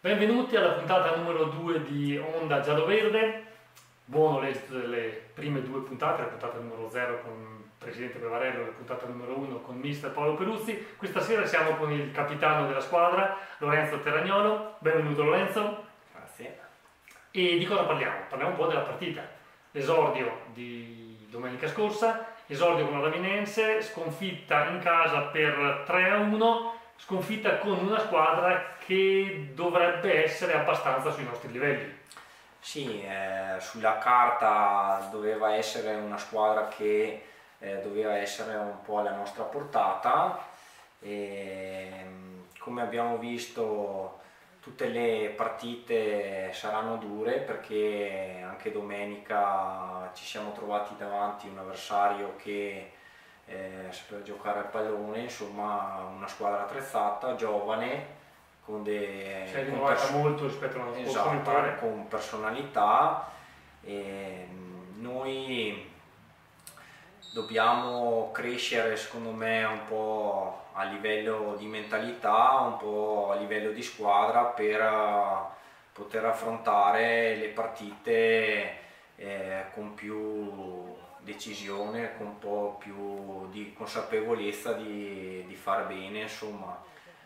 Benvenuti alla puntata numero 2 di Onda Giallo-Verde. Buono l'esito delle prime due puntate, la puntata numero 0 con il Presidente Pevarello e la puntata numero 1 con Mister Paolo Peruzzi. Questa sera siamo con il capitano della squadra, Lorenzo Terragnolo. Benvenuto Lorenzo. Grazie. E di cosa parliamo? Parliamo un po' della partita. L'esordio di domenica scorsa, esordio con la Ravinense, sconfitta in casa per 3-1, sconfitta con una squadra che dovrebbe essere abbastanza sui nostri livelli. Sì, sulla carta doveva essere una squadra che doveva essere un po' alla nostra portata e, come abbiamo visto, tutte le partite saranno dure perché anche domenica ci siamo trovati davanti un avversario che sapeva giocare a pallone, insomma una squadra attrezzata, giovane, con Si è rinnovata molto rispetto all'anno scorso, mi pare. con personalità, e noi dobbiamo crescere secondo me un po' a livello di mentalità, un po' a livello di squadra per poter affrontare le partite con più decisione, con un po' più di consapevolezza di fare bene, insomma.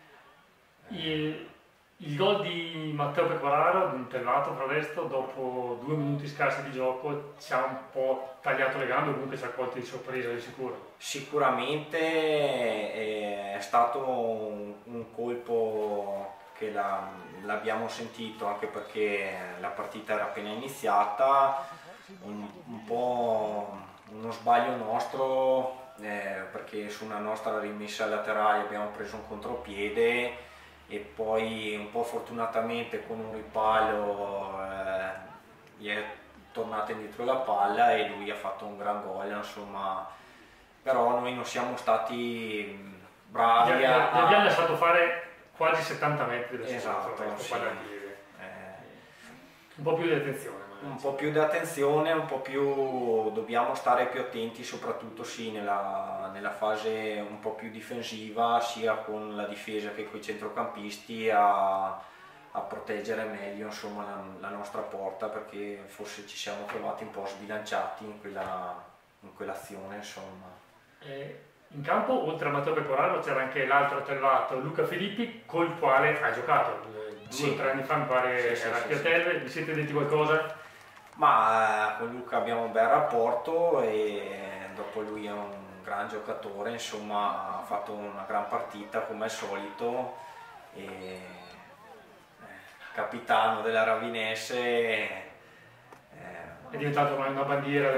Il gol di Matteo Pecoraro, intervato presto, dopo 2 minuti scarsi di gioco, ci ha un po' tagliato le gambe, comunque ci ha colto di sorpresa di sicuro. Sicuramente è stato un colpo che l'abbiamo sentito, anche perché la partita era appena iniziata, un po' uno sbaglio nostro, perché su una nostra rimessa laterale abbiamo preso un contropiede e poi un po' fortunatamente con un ripallo gli è tornata indietro la palla e lui ha fatto un gran gol, insomma. Però noi non siamo stati bravi Gli abbiamo lasciato fare quasi 70 metri da esatto, sì. Un po' più di attenzione. Un po' più di attenzione, un po' più, dobbiamo stare più attenti, soprattutto sì, nella fase un po' più difensiva, sia con la difesa che con i centrocampisti, a proteggere meglio, insomma, la nostra porta, perché forse ci siamo trovati un po' sbilanciati in quell'azione, insomma. In campo, oltre a Matteo Pecoraro, c'era anche l'altro atterrato, Luca Filippi, col quale hai giocato 2 o 3 anni fa, mi pare, sì, era a sì, Piatelve. Vi siete detti qualcosa? Ma con Luca abbiamo un bel rapporto e dopo lui è un gran giocatore, insomma ha fatto una gran partita come al solito, e capitano della Ravinense, È diventato una bandiera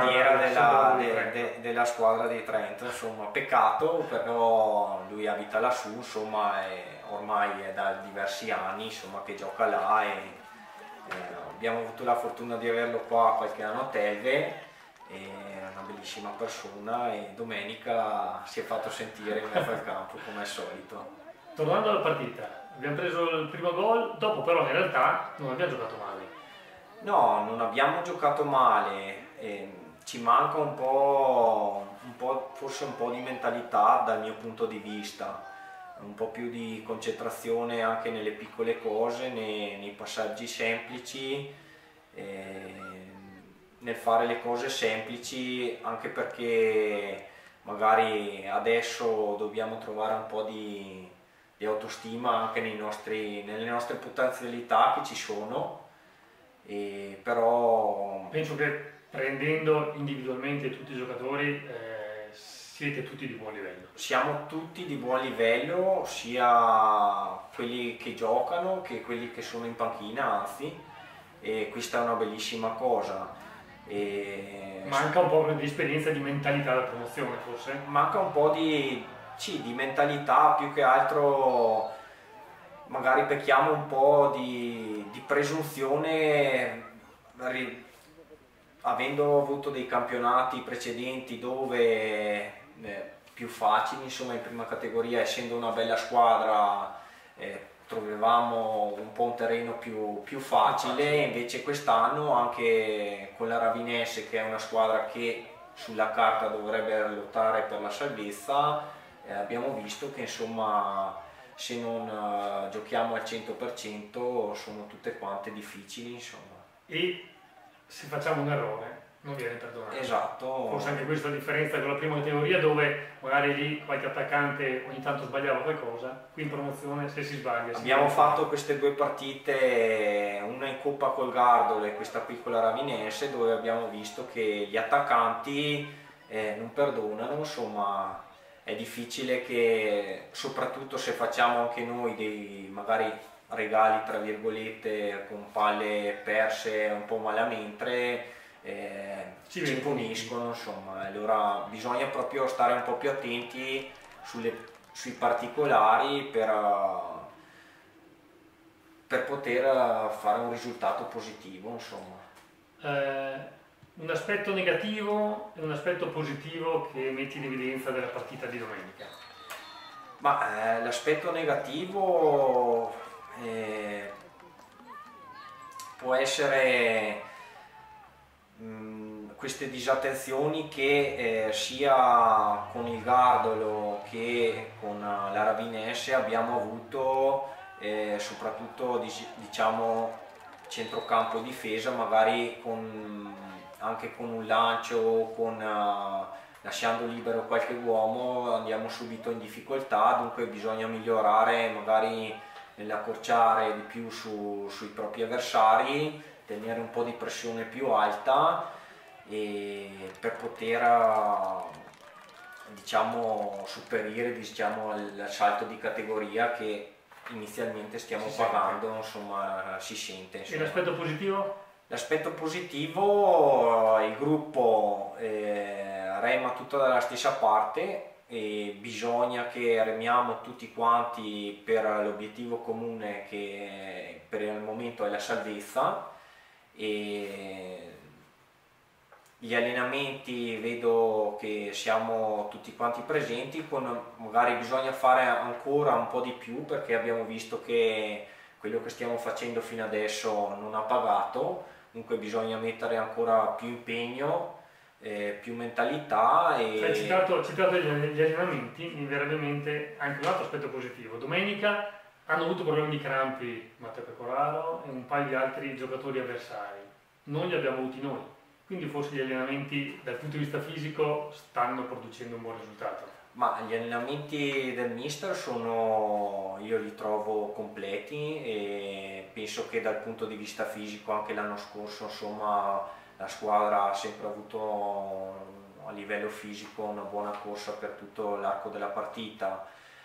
della squadra di Trento, insomma. Peccato, però lui abita lassù, insomma, e ormai è da diversi anni, insomma, che gioca là e abbiamo avuto la fortuna di averlo qua qualche anno a Telve, è una bellissima persona e domenica si è fatto sentire in mezzo al campo come al solito. Tornando alla partita, abbiamo preso il primo gol, dopo però in realtà non abbiamo giocato male. No, non abbiamo giocato male, ci manca forse un po' di mentalità dal mio punto di vista, un po' più di concentrazione anche nelle piccole cose, nei passaggi semplici, nel fare le cose semplici, anche perché magari adesso dobbiamo trovare un po' di autostima anche nelle nostre potenzialità che ci sono, però Penso che prendendo individualmente tutti i giocatori siete tutti di buon livello. siamo tutti di buon livello, sia quelli che giocano che quelli che sono in panchina, anzi, e questa è una bellissima cosa. Manca un po' di esperienza e di mentalità da promozione, forse? Manca un po' di mentalità, più che altro magari pecchiamo un po' di presunzione, avendo avuto dei campionati precedenti dove più facili, insomma, in prima categoria, essendo una bella squadra, trovavamo un po' un terreno più facile. Invece quest'anno, anche con la Ravinense, che è una squadra che sulla carta dovrebbe lottare per la salvezza, abbiamo visto che, insomma, se non giochiamo al 100% sono tutte quante difficili, insomma. E se facciamo un errore non viene perdonato. Esatto. Forse anche questa è la differenza con la prima teoria, dove magari lì qualche attaccante ogni tanto sbagliava qualcosa, qui in promozione se si sbaglia. Abbiamo fatto queste due partite, una in Coppa col Gardolo e questa qui con la Ravinense, dove abbiamo visto che gli attaccanti non perdonano, insomma è difficile che, soprattutto se facciamo anche noi dei magari regali tra virgolette con palle perse un po' malamente, ci puniscono, insomma. Allora bisogna proprio stare un po' più attenti sui particolari per poter fare un risultato positivo, insomma. Un aspetto negativo e un aspetto positivo che metti in evidenza della partita di domenica? Ma l'aspetto negativo può essere queste disattenzioni che sia con il Gardolo che con la Ravinense abbiamo avuto, soprattutto diciamo centrocampo e difesa, magari anche con un lancio, lasciando libero qualche uomo andiamo subito in difficoltà, dunque bisogna migliorare magari nell'accorciare di più sui propri avversari, tenere un po' di pressione più alta e per poter diciamo superare il salto di categoria che inizialmente stiamo pagando, insomma si sente, insomma. E l'aspetto positivo? L'aspetto positivo, il gruppo rema tutto dalla stessa parte e bisogna che remiamo tutti quanti per l'obiettivo comune che per il momento è la salvezza. E gli allenamenti vedo che siamo tutti quanti presenti, magari bisogna fare ancora un po' di più perché abbiamo visto che quello che stiamo facendo fino adesso non ha pagato, dunque bisogna mettere ancora più impegno, più mentalità. Hai citato gli allenamenti, mi verrebbe in mente anche un altro aspetto positivo. Domenica hanno avuto problemi di crampi Matteo Pecoraro e un paio di altri giocatori avversari, non li abbiamo avuti noi, quindi forse gli allenamenti dal punto di vista fisico stanno producendo un buon risultato. Ma gli allenamenti del mister io li trovo completi e penso che dal punto di vista fisico anche l'anno scorso, insomma, la squadra ha sempre avuto a livello fisico una buona corsa per tutto l'arco della partita.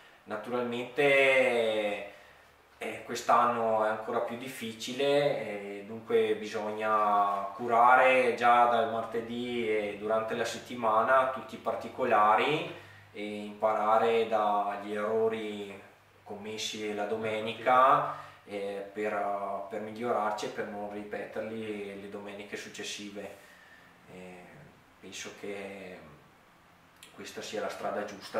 Naturalmente quest'anno è ancora più difficile, dunque bisogna curare già dal martedì e durante la settimana tutti i particolari e imparare dagli errori commessi la domenica per migliorarci e per non ripeterli le domeniche successive. Penso che questa sia la strada giusta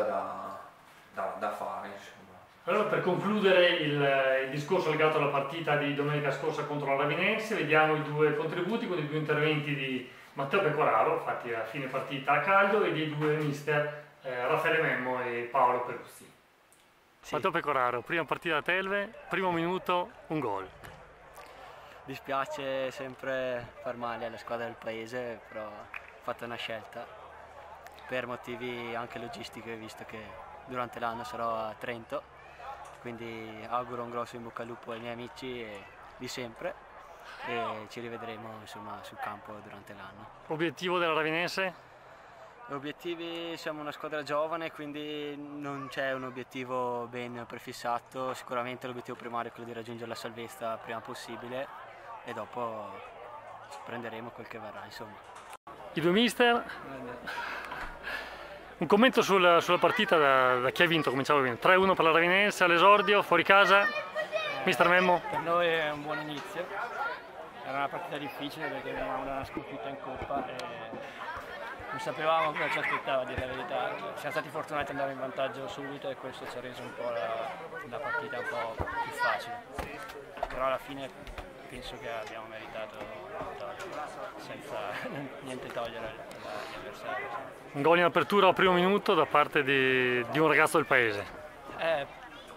da fare, insomma. Allora, per concludere il discorso legato alla partita di domenica scorsa contro la Ravinense, vediamo i due contributi con i due interventi di Matteo Pecoraro, fatti a fine partita a caldo, e dei due mister Raffaele Memmo e Paolo Peruzzi. Sì. Matteo Pecoraro, prima partita da Telve, primo minuto, un gol. Dispiace sempre far male alla squadra del paese, però ho fatto una scelta per motivi anche logistici, visto che durante l'anno sarò a Trento, quindi auguro un grosso in bocca al lupo ai miei amici di sempre e ci rivedremo, insomma, sul campo durante l'anno. Obiettivo della Ravinense? Obiettivi, siamo una squadra giovane, quindi non c'è un obiettivo ben prefissato. Sicuramente l'obiettivo primario è quello di raggiungere la salvezza il prima possibile e dopo prenderemo quel che verrà, insomma. I due mister? Un commento sulla partita da chi ha vinto, cominciamo bene. 3-1 per la Ravinense all'esordio, fuori casa. Mister Memmo? Per noi è un buon inizio, era una partita difficile perché venivamo da una sconfitta in Coppa e non sapevamo cosa ci aspettava, a dire la verità. Siamo stati fortunati ad andare in vantaggio subito e questo ci ha reso un po' la partita un po' più facile. Però alla fine penso che abbiamo meritato la vittoria, senza niente togliere agli avversari. Un gol in apertura al primo minuto da parte di un ragazzo del paese.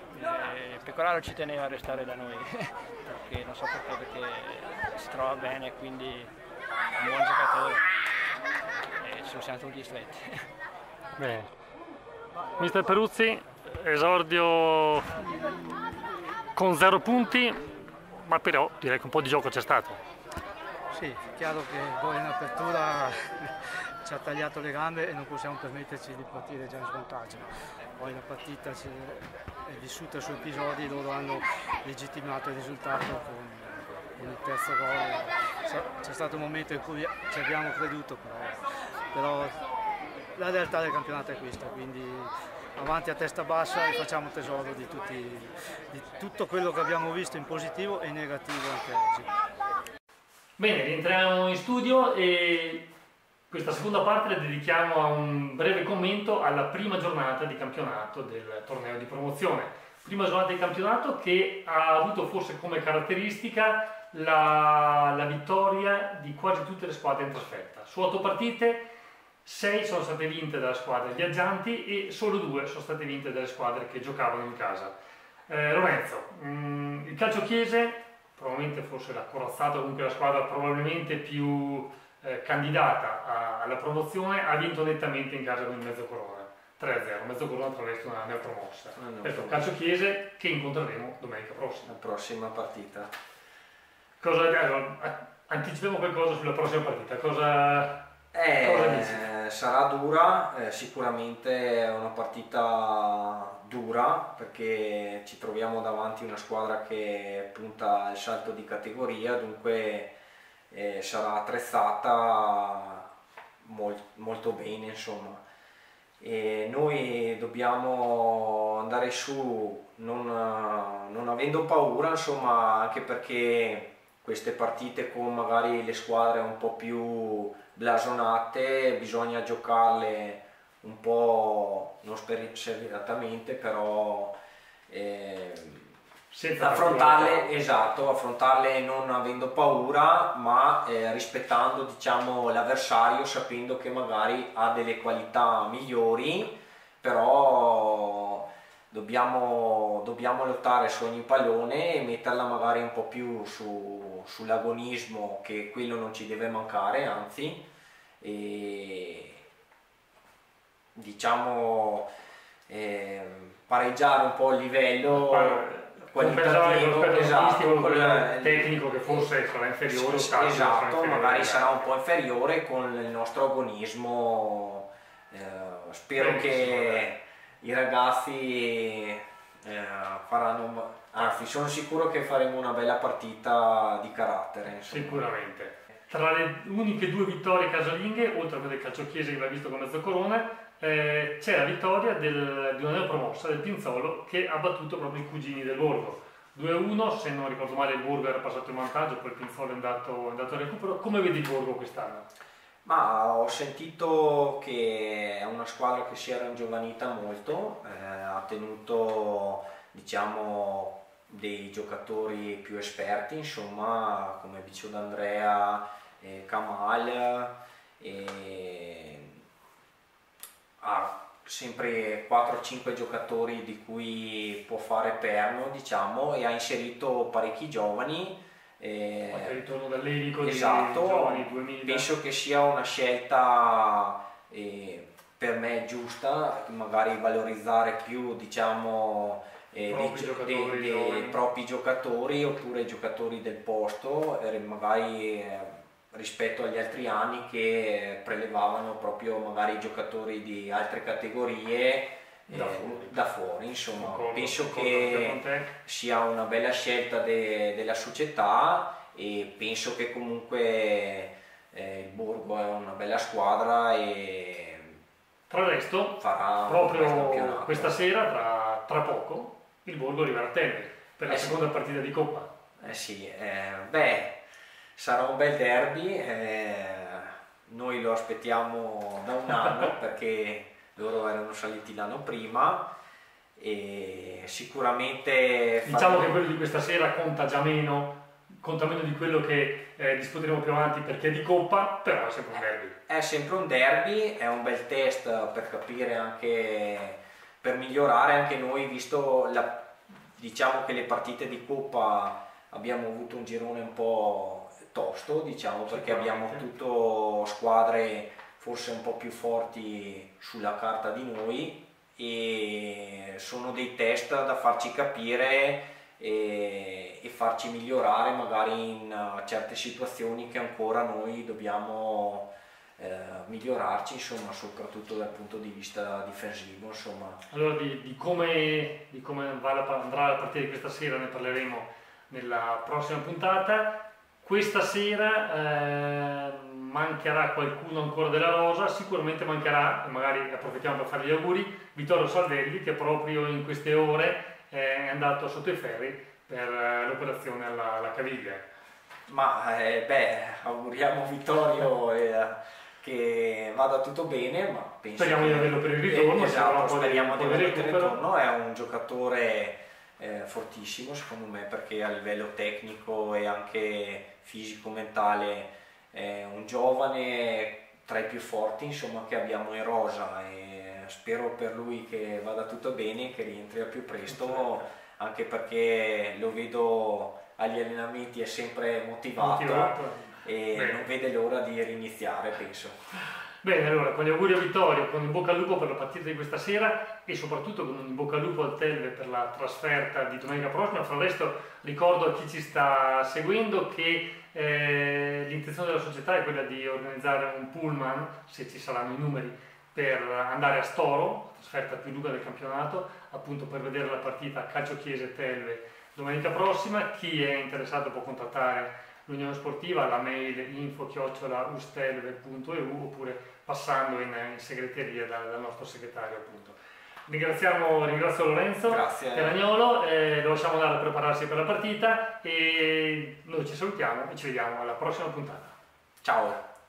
Pecoraro ci teneva a restare da noi, perché non so perché si trova bene, quindi è un buon giocatore e ce lo siamo tutti stretti. Bene. Mister Peruzzi, esordio con 0 punti, ma però direi che un po' di gioco c'è stato. Sì, è chiaro che il gol in apertura ci ha tagliato le gambe e non possiamo permetterci di partire già in svantaggio. Poi la partita è vissuta su episodi, loro hanno legittimato il risultato con il terzo gol. C'è stato un momento in cui ci abbiamo creduto, però la realtà del campionato è questa, quindi avanti a testa bassa e facciamo tesoro di tutto quello che abbiamo visto in positivo e in negativo anche oggi. Bene, rientriamo in studio e questa seconda parte la dedichiamo a un breve commento alla prima giornata di campionato del torneo di promozione. Prima giornata di campionato che ha avuto forse come caratteristica la vittoria di quasi tutte le squadre in trasferta. Su 8 partite, 6 sono state vinte dalle squadre viaggianti e solo 2 sono state vinte dalle squadre che giocavano in casa. Lorenzo, il calcio Chiese, probabilmente forse la corazzata, comunque la squadra probabilmente più candidata alla promozione, ha vinto nettamente in casa con il Mezzocorona 3-0, Mezzocorona attraverso una neopromossa. Questo calcio Chiese che incontreremo domenica prossima. La prossima partita. Anticipiamo qualcosa sulla prossima partita, cosa sarà dura, sicuramente è una partita dura perché ci troviamo davanti a una squadra che punta al salto di categoria, dunque sarà attrezzata molto bene, insomma. E noi dobbiamo andare su non avendo paura, insomma, anche perché queste partite con magari le squadre un po' più blasonate bisogna giocarle un po' non spensieratamente, però affrontarle non avendo paura, ma rispettando, diciamo, l'avversario, sapendo che magari ha delle qualità migliori, però dobbiamo lottare su ogni pallone e metterla magari un po' più sull'agonismo, che quello non ci deve mancare, anzi, e diciamo pareggiare un po' il livello qualitativo, con il tecnico che forse sarà inferiore, esatto, magari sarà un po' inferiore con il nostro agonismo. Spero che i ragazzi faranno, anzi sono sicuro che faremo una bella partita di carattere, insomma. Sicuramente. Tra le uniche 2 vittorie casalinghe, oltre a quella del calcio Chiese che l'ha visto con Mezzocorona, c'è la vittoria di una neopromossa del Pinzolo che ha battuto proprio i cugini del Borgo 2-1. Se non ricordo male il Borgo era passato in vantaggio, poi il Pinzolo è andato a recupero. Come vedi il Borgo quest'anno? Ma ho sentito che è una squadra che si era ingiovanita molto, ha tenuto, diciamo, dei giocatori più esperti, insomma, come Bicio D'Andrea, Kamal, ha sempre 4-5 giocatori di cui può fare perno, diciamo, e ha inserito parecchi giovani. Il ritorno dall'Erico, esatto, di giovani 2000. Penso che sia una scelta per me giusta, magari valorizzare più, diciamo, dei propri giocatori oppure giocatori del posto, magari rispetto agli altri anni che prelevavano proprio magari giocatori di altre categorie da fuori, insomma. Penso che sia una bella scelta della società e penso che comunque il Borgo è una bella squadra e tra il resto farà proprio questa sera, tra poco, il Borgo arriverà a Temme per la seconda partita di Coppa. Sarà un bel derby, noi lo aspettiamo da un anno perché loro erano saliti l'anno prima e sicuramente diciamo che quello di questa sera conta meno di quello che discuteremo più avanti perché è di Coppa, però è sempre un derby. È sempre un derby, è un bel test per capire anche, per migliorare anche noi, visto diciamo che le partite di Coppa abbiamo avuto un girone un po' tosto, diciamo, perché abbiamo tutto squadre forse un po' più forti sulla carta di noi, e sono dei test da farci capire e farci migliorare magari in certe situazioni che ancora noi dobbiamo migliorarci, insomma, soprattutto dal punto di vista difensivo, insomma. Allora di come andrà la partita di questa sera ne parleremo nella prossima puntata. Questa sera mancherà qualcuno ancora della rosa, sicuramente mancherà, magari approfittiamo per fare gli auguri, Vittorio Salvelli, che proprio in queste ore è andato sotto i ferri per l'operazione alla caviglia. Ma auguriamo Vittorio che vada tutto bene, ma penso speriamo di averlo per il ritorno. Esatto, speriamo di averlo per il ritorno. È un giocatore fortissimo secondo me, perché a livello tecnico e anche fisico-mentale è un giovane tra i più forti, insomma, che abbiamo in rosa, e spero per lui che vada tutto bene, che rientri al più presto, anche perché lo vedo agli allenamenti, è sempre motivato. E bene, non vede l'ora di riniziare, penso. Bene, allora con gli auguri a Vittorio, con in bocca al lupo per la partita di questa sera e soprattutto con un in bocca al lupo al Telve per la trasferta di domenica prossima. Fra resto ricordo a chi ci sta seguendo che l'intenzione della società è quella di organizzare un pullman, se ci saranno i numeri, per andare a Storo, la trasferta più lunga del campionato, appunto per vedere la partita Calcio Chiese Telve domenica prossima. Chi è interessato può contattare l'Unione Sportiva, la mail info@ustelve.eu, oppure passando in segreteria dal nostro segretario, appunto. Ringrazio Lorenzo Caragnolo, lo lasciamo andare a prepararsi per la partita e noi ci salutiamo e ci vediamo alla prossima puntata. Ciao!